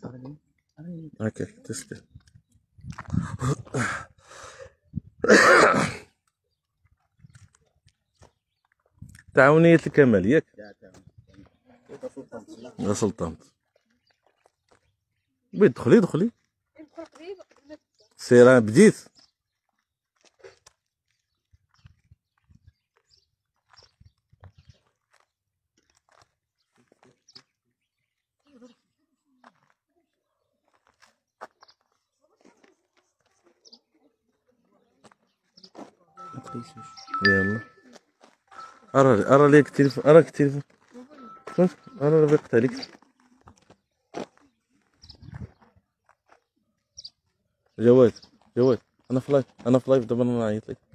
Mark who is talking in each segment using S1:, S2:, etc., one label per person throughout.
S1: هكاك تسلم. تعاونية الكمال ياك يا سلطان. بغيت دخلي سير بديت. يلا ارى ليك التليفون، اراك التليفون انا بقيت عليك. جواد انا في لايف دابا نعيط لك.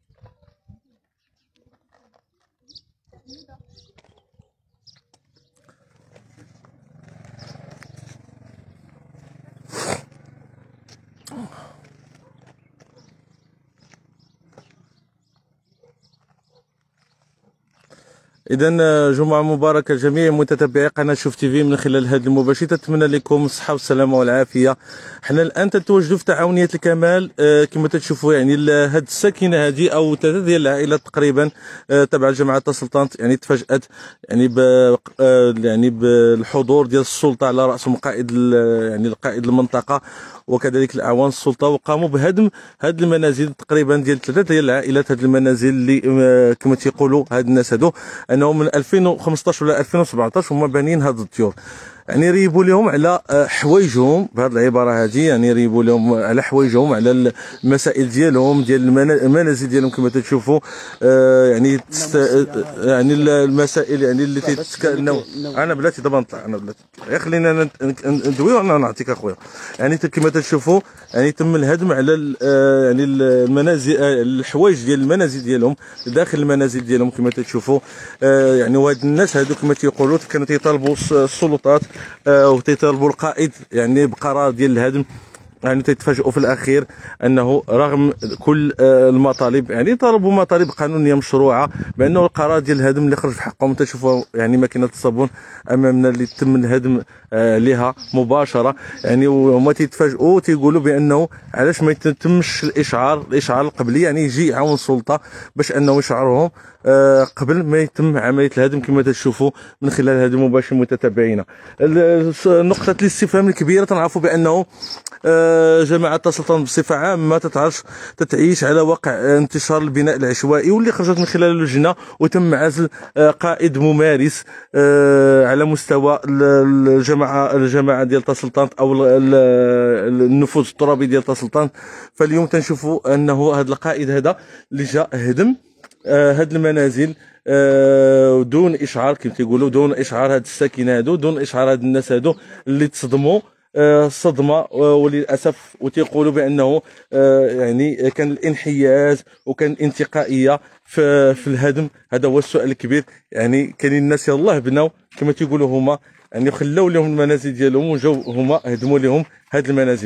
S1: إذا جمعة مباركة جميع متتبعي قناة شوف تيفي من خلال هذا المباشر. تتمنى لكم الصحة والسلامة والعافية. حنا الآن تتواجدوا في تعاونية الكمال كما تشوفوا، يعني هذه الساكنة هذه أو ثلاثة ديال العائلات تقريبا تبع جماعة السلطنت، يعني تفاجأت يعني بالحضور ديال السلطة على رأسهم قائد يعني القائد المنطقة وكذلك الاعوان السلطه، وقاموا بهدم هذه المنازل تقريبا ديال ثلاثه ديال العائلات. هذه المنازل اللي كما تيقولوا هاد الناس هادو انهم من 2015 ولا 2017 هما بانيين هاد الديور، يعني ريبوا لهم على حوايجهم بهذه العباره هذه، يعني ريبوا لهم على حوايجهم على المسائل ديالهم ديال المنازل ديالهم كما تشوفوا. يعني يعني المسائل يعني اللي تتكلموا. انا بلاتي دابا نطلع، انا بلاتي غير خلينا ندوي وانا نعطيك اخويا. يعني كما تشوفوا يعني تم الهدم على يعني المنازل، الحوايج ديال المنازل ديالهم داخل المنازل ديالهم كما تشوفوا. يعني وهاد الناس هادو كما تيقولوا كانوا تيطالبوا السلطات وتيطالبوا القائد يعني بقرار ديال الهدم. يعني تيتفاجئوا في الاخير انه رغم كل المطالب، يعني طلبوا مطالب قانونيه مشروعه بانه القرار ديال الهدم اللي خرج في حقهم. تشوفوا يعني ماكينه الصابون امامنا اللي تم الهدم لها مباشره، يعني وهما تيتفاجئوا تيقولوا بانه علاش ما يتمش الاشعار القبلي، يعني يجي يعاون السلطه باش انه يشعرهم قبل ما يتم عمليه الهدم كما تشوفوا من خلال هذا المباشر متتابعينا. نقطه الاستفهام الكبيره تنعرفوا بانه جماعة السلطنت بصفة عامة تتعيش على واقع انتشار البناء العشوائي، واللي خرجت من خلال اللجنة وتم عزل قائد ممارس على مستوى الجماعة ديال السلطنت او النفوذ الترابي ديال السلطنت. فاليوم تنشوفوا انه هذا القائد هذا اللي جاء هدم هاد المنازل دون اشعار كما تيقولوا، دون اشعار هاد الساكنه هادو، دون اشعار هاد الناس هادو اللي تصدموا صدمه وللاسف. وتيقولوا بانه يعني كان الانحياز وكان الانتقائيه في الهدم. هذا هو السؤال الكبير. يعني كاينين الناس يلاه بناو كما تيقولوا هما يعني خلاو لهم المنازل ديالهم وجاو هما هدموا لهم هذه المنازل.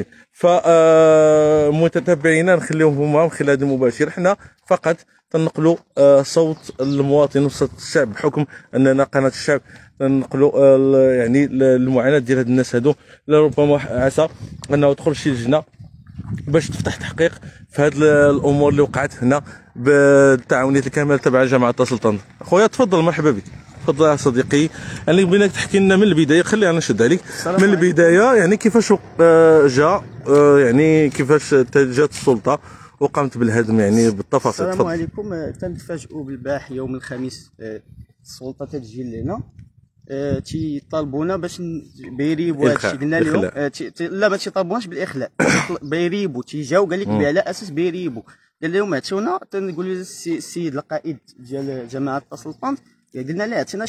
S1: فمتتبعينا نخليهم هما من خلال هذا المباشر، حنا فقط تنقلوا صوت المواطن وصوت الشعب بحكم اننا قناه الشعب، نقولوا يعني المعاناه ديال هاد الناس هادو. لربما عسى انه تدخل شي لجنه باش تفتح تحقيق في هاد الامور اللي وقعت هنا بالتعاونيه الكامل تبع جماعه السلطنت. خويا تفضل، مرحبا بك، تفضل يا صديقي. يعني بغيناك تحكي لنا من البدايه، خلينا نشد عليك من البدايه، يعني كيفاش جا يعني كيفاش جات السلطه وقامت بالهدم يعني بالتفاصيل.
S2: السلام عليكم. تنتفاجئوا بالبارح يوم الخميس السلطه تجي لنا تيطالبونا باش بيريبوا هادشي. قلنا لهم لا ما تيطالبوناش بالاخلاء، بيريبوا تيجاو قال لك على اساس بيريبوا. قال لهم عطيونا، تنقول السيد القائد ديال جماعه السلطنت قلنا له عطينا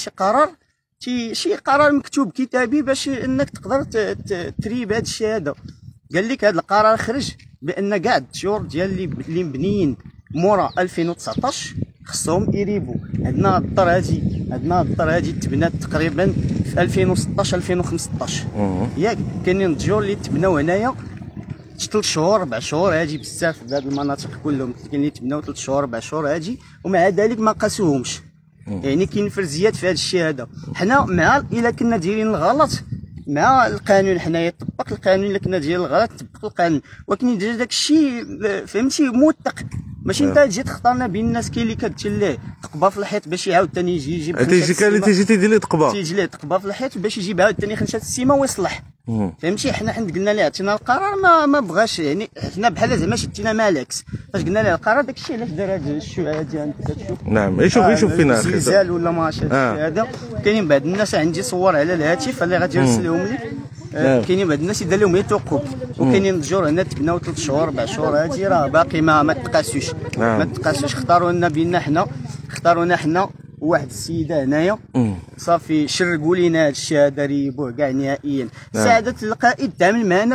S2: شي قرار مكتوب كتابي باش انك تقدر تريب هذا الشيء هذا. قال لك هذا القرار خرج بان كاع الديور ديال اللي مبنيين مورا 2019 خصهم يريبوا. عندنا الدار هذه تبنات تقريبا في 2016 2015 ياك. كاينين الديور اللي تبناو هنايا 3 شهور 4 شهور، هادي بزاف في هذه المناطق كلهم كاين اللي تبناو 3 شهور 4 شهور هادي، ومع ذلك ما قاسوهمش. يعني كاين فرزيات في هذا الشيء هذا. حنا مع الا كنا دايرين الغلط مع القانون، حنايا طبق القانون. الا كنا ديال الغلط طبق القانون، ولكن داك الشيء فهمتي موثق. ماشي انت تجي تختارنا بين الناس، كاين اللي كتجي تقبا في الحيط باش يعاود ثاني يجيب
S1: تيجي تيدير لي تقبا،
S2: تيجي ليه تقبا في الحيط باش يجيب عاود ثاني خمسة السيمه ويصلح. فهمتي حنا قلنا ليه عطينا القرار ما بغاش، يعني حنا بحال زعما شدينا مع العكس. فاش قلنا ليه القرار داك الشيء علاش دار هذا الشيء هذا انت تشوف.
S1: نعم يشوف فينا
S2: زلزال ولا ما عرفتش هذا. كاينين بعض الناس عندي صور على الهاتف اللي غادي نرسلهم لك. كاينين بعض الناس يدار لهم غير توقف، وكاينين الجور هنا تبناو 3 شهور 4 شهور، هادي راه باقي ما تقاسوش. ما تقاسوش. اختاروا لنا بينا حنا، اختارونا حنا واحد السيده هنايا صافي شرقوا لينا هذا الشيء هذا، ريبوه كاع نهائيا. سعاده القائد تعامل معنا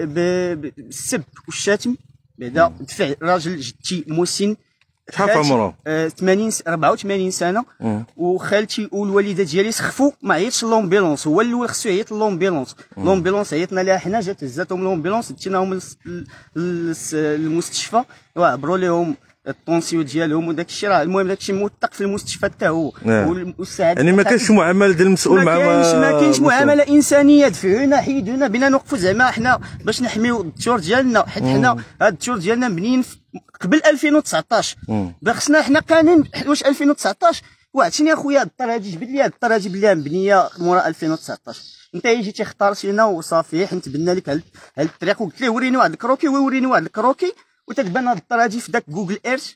S2: بالسب والشتم. بعدا دفع راجل جدتي مسن،
S1: شحال في عمره؟
S2: 84 سنه. وخالتي والوالده ديالي سخفوا، ما عيطش لومبيلونس، هو الاول خصو يعيط لومبيلونس. لومبيلونس عيطنا لها حنا، جات هزاتهم لومبيلونس، ديناهم للمستشفى وعبروا لهم الطونسيو ديالهم وداك الشيء. راه المهم داك الشيء موثق في المستشفى حتى هو. والسعاده
S1: يعني ما كانش معامله ديال المسؤول مع
S2: ما كاينش معامله انسانيه. دفعونا حيدونا بينا نوقفوا زعما حنا باش نحميو الدثور ديالنا، حيت حنا هاد الدثور ديالنا مبنيين قبل 2019. خصنا حنا قانون واش 2019. وعرفتيني اخويا هاد الدار هادي جبد لي هاد الدار هادي بلي مبنيه مورا 2019. انت جيتي اختارتينا وصافي حنا تبنا لك هاد الطريق، وقلت ليه وريني واحد الكروكي، ويوريني واحد الكروكي، وتتبان هاد الدار هادي في داك جوجل ايرث.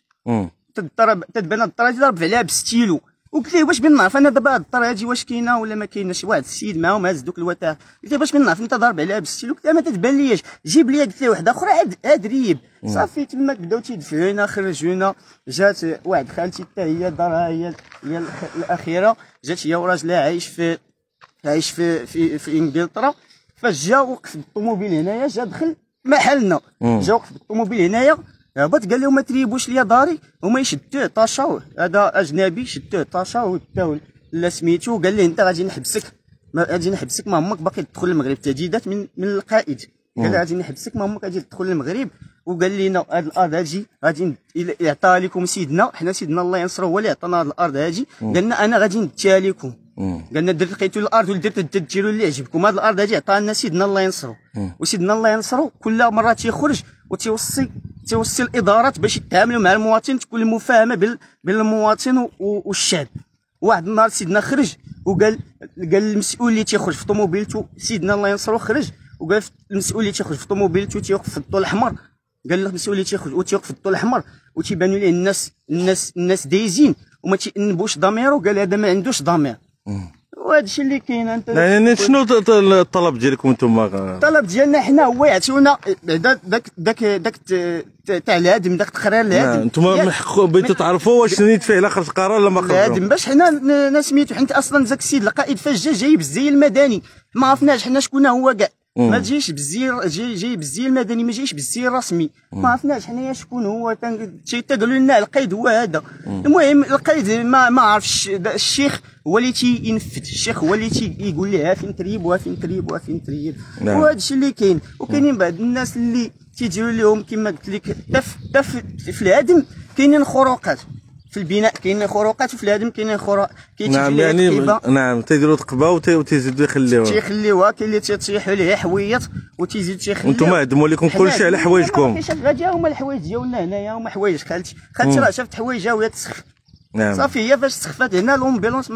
S2: تتبان هاد الدار هادي ضرب عليها بالستيلو. وقلت ليه باش بنعرف انا دابا هاد الدار هادي واش كاينه ولا ما كايناش. واحد السيد معاهم هاز دوك الوثائق، قلت ليه باش بنعرف انت ضارب عليها بالستيلو. قلت له ما تتبان ليش، جيب لي. قلت ليه واحده اخرى عاد ريب. صافي تما بداو تيدفعونا خرجونا. جات واحد خالتي حتى هي دارها هي الاخيره، جات هي وراجلها عايش في انجلترا. فاش جا وقف الطوموبيل هنايا، جا دخل محلنا، جا وقف بالطوموبيل هنايا، هبط قال لهم ما تريبوش ليا داري. هما يشدوه طاشاوه، هذا اجنبي، شدوه طاشاوه داو لا سميتو. قال ليه انت غادي نحبسك، ما امك باقي تدخل المغرب. تهديدات من القائد. قال غادي نحبسك، ما امك غادي تدخل المغرب. وقال لنا هاد الارض هادي غادي يعطيها لكم سيدنا، حنا سيدنا الله ينصره هو اللي عطانا هاد الارض هادي. قال لنا انا غادي نديها لكم. قال لنا درت لقيتوا الارض ودرت ديروا اللي يعجبكم. هاد الارض هادي عطاها لنا سيدنا الله ينصره. وسيدنا الله ينصره كل مره تيخرج وتيوصي الادارات باش يتعاملوا مع المواطن، تكون المفاهمه بين المواطن والشعب. واحد النهار سيدنا خرج وقال المسؤول اللي تيخرج في طوموبيلته، سيدنا الله ينصره خرج وقال المسؤول اللي تيخرج في طوموبيلته تيوقف في الضوء الاحمر. قال له المسؤول اللي تيخرج وتيوقف في الضوء الاحمر وتيبانوا ليه الناس دايزين وما تينبوش ضميره. قال هذا ما عندوش ضمير. وهذا الشيء اللي كاين. انت
S1: يعني شنو الطلب ديالكم نتوما؟
S2: الطلب ديالنا حنا هو يعطيونا داك تاع الهدم، داك التقرير الهدم.
S1: نتوما بغيتوا تعرفوا واش نيت فيه لا خرج القرار ولا ما خرجش
S2: الهدم باش حنا سميتو. حيت اصلا ذاك السيد القائد فاش جاي بالزي المدني ما عرفناش حنا شكون هو كاع. ما جايش بالزي، جاي بالزي المدني، ما جايش بالزي الرسمي. ما عرفناش حنايا شكون هو. قالوا لنا القائد هو هذا. المهم القائد ما عرفش، الشيخ هو اللي تينفذ، الشيخ هو اللي تيقول ليه فين تريب وفين تريب وفين تريب. وهذا الشيء اللي كاين. وكاينين بعض الناس اللي تيديروا لهم كما قلت لك حتى في الهدم كاينين خروقات. في البناء كاين خروقات، وفي الهدم كاين خروق.
S1: نعم يعني نعم تيديروا تقبه وتيزيدوا
S2: يخليوها. كاين اللي تيطيحوا ليه حويط وتيزيد تيخليوها.
S1: وانتم هدموا لكم كلشي على حوايجكم.
S2: غادي هما الحوايج ديالنا هنايا، هما حوايج خالتي راه شافت حوايجها وهي تسخف.
S1: نعم
S2: صافي هي فاش سخفات هنا الامبيلونس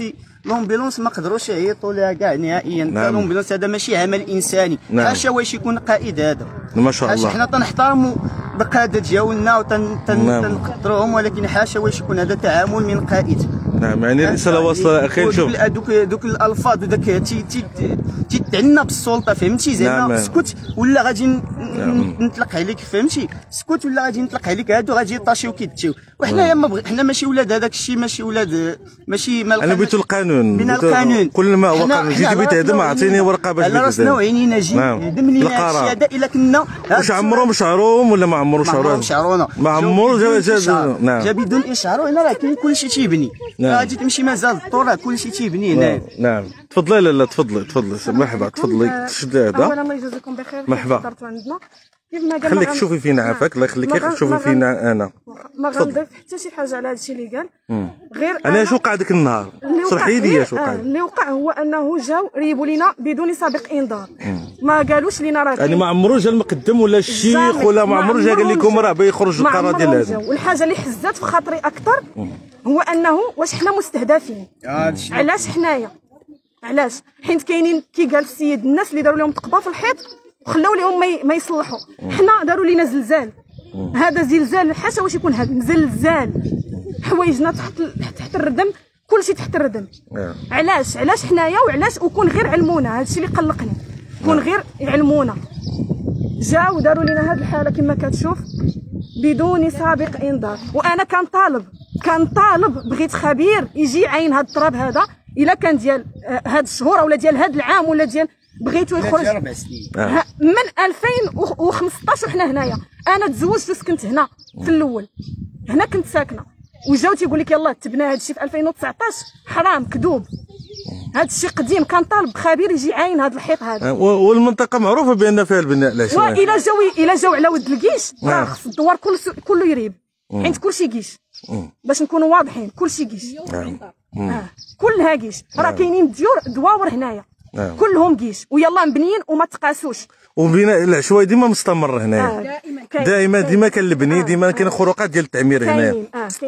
S2: ما قدروش يعيطوا لها كاع نهائيا. الامبيلونس هذا ماشي عمل انساني. حاشا واش يكون قائد هذا.
S1: ما شاء الله.
S2: حنا تنحترموا القاده ديالنا وتنقدروهم، ولكن حاشا واش يكون هذا تعامل من قائد.
S1: نعم يعني الرساله واصله اخي. شوف
S2: دوك الالفاظ وداك تيتعنى بالسلطه، فهمتي زعما سكت ولا غادي نطلق عليك، فهمتي سكت ولا غادي نطلق عليك. هادو غادي يطاشيو كيدتيو. وحنا حنا ماشي ولاد هذاك الشيء، ماشي ولاد ماشي ما.
S1: انا بيت القانون،
S2: من القانون
S1: كل ما هو قانون. جيت بيت هذا اعطيني ورقه باش
S2: على راسنا وعينينا. جي هدم لينا هادشي هذا. الا كنا
S1: واش عمرهم شعرهم ولا ما عمرهم
S2: شعرونا؟
S1: ما عمرو
S2: جا بدون اشعار. هنا راه كاين كلشي تيبني. غادي تمشي مازال الطور راه كلشي تيبني هنا.
S1: نعم تفضلي. لا تفضلي مرحبا. تفضلي تشدي هذا.
S3: اولا الله يجازيكم بخير.
S1: مرحبا.
S3: حضرتوا عندنا كيف ما قال
S1: خليك تشوفي فينا عافاك، الله يخليك تشوفي فينا انا.
S3: ما غنضيف حتى شي حاجه على هذا الشيء اللي قال. غير
S1: انا اش وقع ديك النهار؟ شرحي لي اش وقع.
S3: اللي وقع هو انه جاو ريبوا لينا بدون سابق انذار، ما قالوش لينا راه
S1: يعني ما عمرو جا المقدم ولا الشيخ ولا ما عمرو جا قال لكم راه بيخرج القرار ديال هذا.
S3: والحاجه اللي حزات في خاطري اكثر هو انه واش حنا مستهدفين؟ علاش حنايا؟ علاش؟ حيت كاينين كي قال السيد الناس اللي داروا لهم تقبه في الحيط وخلاو لهم ما يصلحوا. حنا داروا لينا زلزال، هذا زلزال حاشا واش يكون هذا زلزال، حوايجنا تحت الردم، كلشي تحت الردم. علاش حنايا وعلاش وكون غير علمونا؟ هذا الشيء اللي قلقني، كون غير يعلمونا. جاو داروا لينا هذه الحاله كما كتشوف بدون سابق انذار. وانا كنطالب بغيت خبير يجي يعاين هذا التراب هذا، الا كان ديال هاد الشهور ولا ديال هاد العام ولا ديال بغيتو يخرج
S2: 4 سنين
S3: من 2015 وحنا هنايا. انا تزوجت وسكنت هنا في الاول، هنا كنت ساكنه، وجاو تيقول لك يلاه تبنى هذا الشيء في 2019. حرام كذوب، هذا الشيء قديم. كنطالب بخبير يجي يعاين هذا الحيط هذا.
S1: والمنطقه معروفه بان فيها البناء العشوائي.
S3: الا جاو على ود الكيش راه خص الدوار كله يريب، حيت كلشي كيش، باش نكونوا واضحين كلشي كيش. كلها كيش، راه كاينين دواور هنايا كلهم كيش، ويلا مبنيين وما تقاسوش.
S1: وبناء العشوائي ديما مستمر هنايا، ديما كان البني، ديما كاين خروقات ديال التعمير هنايا.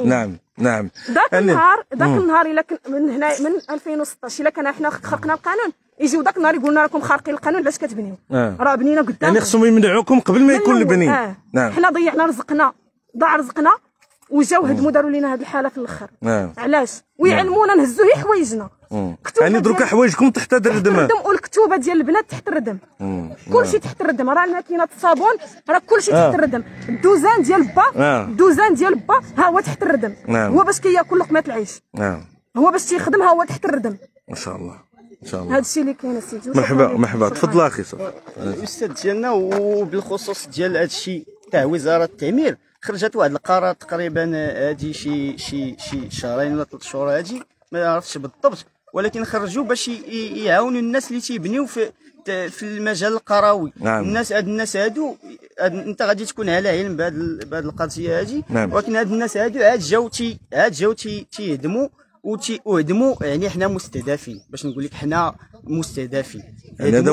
S1: نعم
S3: ذاك النهار الا من هنا من 2016 الا كان حنا خرقنا القانون، يجيو ذاك النهار يقولنا راكم خارقين القانون، علاش كتبنيو؟ راه بنينا قدام،
S1: يعني خصهم يمنعوكم قبل ما يكون البني.
S3: نعم، حنا ضيعنا رزقنا، ضاع رزقنا، وجاو هدموا داروا لينا هذه الحاله في الاخر. علاش؟ ويعلمونا نهزوا غير حوايجنا.
S1: يعني دروك حوايجكم تحت الردم،
S3: والكتوبه ديال البنات تحت الردم، كلشي تحت الردم. راه الماكينه الصابون راه كلشي تحت الردم. الدوزان ديال با ها هو تحت الردم. هو باش كياكل لقمه العيش، هو باش تيخدم ها هو تحت الردم.
S1: ما شاء الله
S3: هذا الشيء اللي كاين السيد.
S1: مرحبا تفضل اخي صافي.
S2: الاستاذ ديالنا، وبالخصوص ديال هذا الشيء تاع وزاره التعمير، خرجت واحد القرار تقريبا هادي شي شهرين ولا 3 شهور، هادي ما عرفتش بالضبط، ولكن خرجوا باش يعاونوا الناس اللي تيبنيو في المجال القروي. الناس هادو انت غادي تكون على علم بهذه القضيه هادي. ولكن هاد الناس هادو عاد جاو تيهدموا وهدموا. يعني حنا مستهدفين، باش نقول لك حنا مستهدفين.
S1: يعني هذا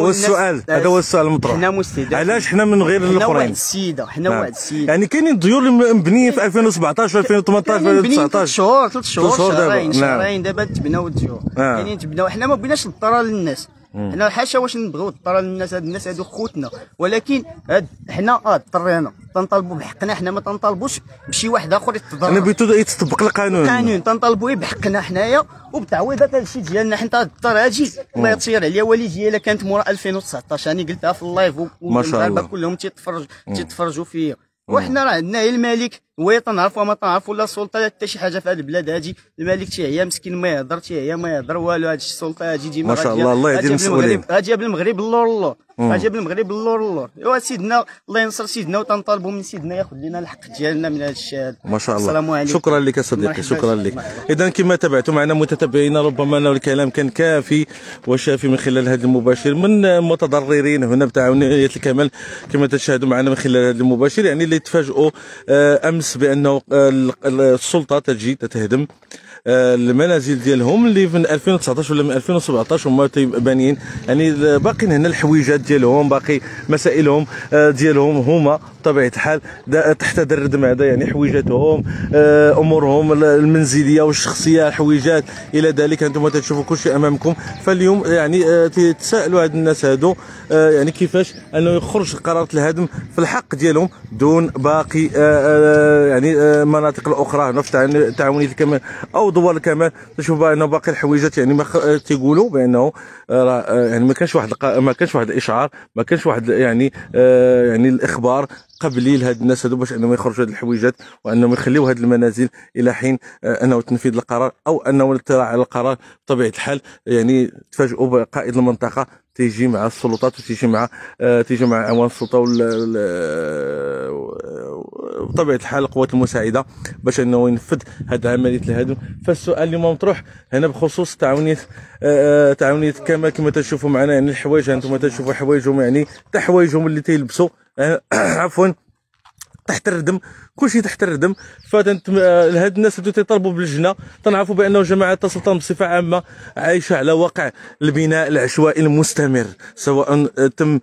S1: هو السؤال المطروح.
S2: حنا مستهدفين، علاش
S1: حنا من غير الاخرين؟
S2: حنا واحد السيده.
S1: يعني كاينين ديور مبنيين في 2017 2018 2019
S2: 3 شهور شهرين دابا تبناو الديور. يعني تبناو، حنا ما بغيناش الضرر للناس، حنا حاشا واش نبغيو الضرر للناس. هاد الناس هادو خوتنا، ولكن حنا اضطرينا تنطالبوا بحقنا. حنا ما تنطالبوش بشي واحد اخر يتضرر.
S1: انا بغيتو يتطبق القانون
S2: تنطالبوا بحقنا حنايا وبتعويضات هذا الشيء ديالنا. حيت الدار هادي الله يطير عليها والديا الا كانت مورا 2019. انا قلتها في اللايف والمغاربه كلهم تيتفرجوا فيا. وحنا راه عندنا غير الملك، هو تنعرفوا ما تنعرفوا لا سلطه لا حتى شي حاجه في هذه البلاد هذه. الملك تيعيا مسكين ما يهضر والو. هذه السلطه هذه ديما
S1: ما شاء الله، الله يهدي المسؤولين.
S2: جاب المغرب اللور جاب المغرب اللور. ايوا سيدنا الله ينصر سيدنا، وتنطالبوا من سيدنا ياخذ لنا الحق ديالنا من هذا الشيء هذا.
S1: ما شاء الله، شكرا لك صديقي، شكرا لك. اذا كما تابعتم معنا متتبعينا، ربما انه الكلام كان كافي وشافي من خلال هذا المباشر من متضررين هنا بتعاونية الكمال كما تشاهدوا معنا من خلال هذا المباشر. يعني اللي تفاجئوا امس بانه السلطه تجي تهدم المنازل ديالهم اللي من 2019 ولا من 2017 هما بانيين. يعني باقيين هنا الحويجات ديالهم، باقي مسائلهم ديالهم هما بطبيعه الحال تحت هذا الردم هذا. يعني حويجاتهم، امورهم المنزليه والشخصيه، الحويجات الى ذلك. انتم تشوفوا كل شيء امامكم. فاليوم يعني تسالوا هاد الناس هادو يعني كيفاش انه يخرج قرارات الهدم في الحق ديالهم دون باقي يعني مناطق الاخرى هنا في تعاونيه الكمال او دوار الكمال. تشوفوا انه باقي الحويجات يعني ما تيقولوا بانه يعني ما كانش واحد الاشعار، ما كانش واحد يعني يعني الاخبار قبلي لهاد الناس هادو باش انهم يخرجوا هاد الحويجات وانهم يخليوا هاد المنازل الى حين انه تنفيذ القرار او انه الاطلاع على القرار. بطبيعه الحال يعني تفاجئوا بقائد المنطقه تيجي مع السلطات وتيجي مع اعوان السلطه بطبيعه الحال القوات المساعده باش انه ينفذ هذه عمليه الهدم. فالسؤال اللي مطروح هنا بخصوص تعاونيه كما تشوفوا معنا، يعني الحوايج انتم تشوفوا حوايجهم، يعني حتى حوايجهم اللي تيلبسوا عفوا تحت الردم، كلشي تحت الردم. هاد الناس اللي تيطالبوا باللجنه تنعرفوا بانه جماعه السلطان بصفه عامه عايشه على واقع البناء العشوائي المستمر، سواء تم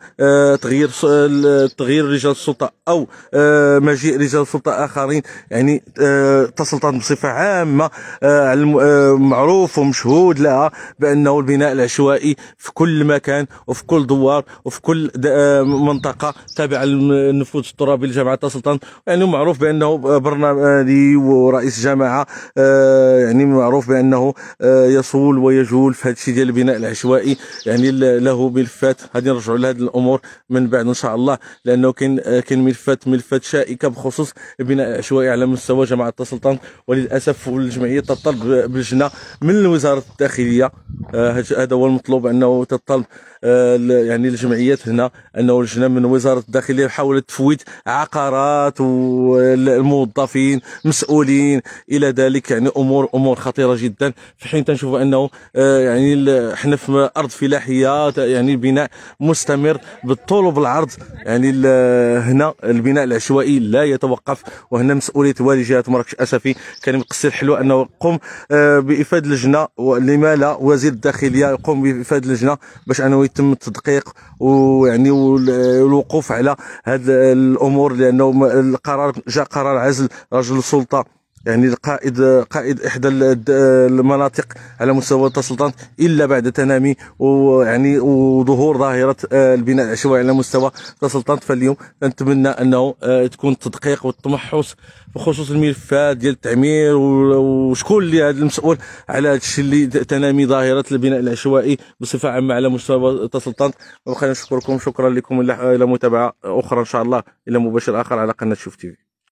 S1: تغيير رجال السلطه او مجيء رجال السلطه اخرين. يعني السلطان بصفه عامه معروف ومشهود لها بانه البناء العشوائي في كل مكان وفي كل دوار وفي كل منطقه تابعه للنفوذ الترابي لجماعه السلطان. يعني معروف بانه برنامجي ورئيس جماعه، يعني معروف بانه يصول ويجول في هذا الشيء ديال البناء العشوائي. يعني له ملفات غادي نرجعوا لهذه الامور من بعد ان شاء الله، لانه كاين ملفات شائكه بخصوص البناء العشوائي على مستوى جماعه السلطان. وللاسف الجمعيه تطلب بلجنه من وزاره الداخليه، هذا هو المطلوب، انه تطلب يعني الجمعيات هنا انه لجنه من وزاره الداخليه حاولت تفويت عقارات والموظفين مسؤولين الى ذلك. يعني امور خطيره جدا، في حين تنشوف انه يعني احنا في ارض فلاحيه، يعني البناء مستمر بالطول وبالعرض. يعني هنا البناء العشوائي لا يتوقف، وهنا مسؤوليه والي جهه مراكش اسفي كريم قصير حلوه انه يقوم بافاده لجنه، ولما لا وزير الداخليه يقوم بافاده لجنه باش انه يتم التدقيق ويعني والوقوف على هذه الامور، لانه جاء قرار عزل رجل السلطه، يعني قائد احدى المناطق على مستوى السلطان الا بعد تنامي ويعني وظهور ظاهره البناء العشوائي على مستوى السلطان. فاليوم نتمنى انه تكون التدقيق والتمحص بخصوص الملفات ديال التعمير وشكون اللي هذا المسؤول على هذا الشيء اللي تنامي ظاهره البناء العشوائي بصفه عامه على مستوى السلطان. وبقينا نشكركم، شكرا لكم، الى متابعه اخرى ان شاء الله، الى مباشر اخر على قناه شوف تي في.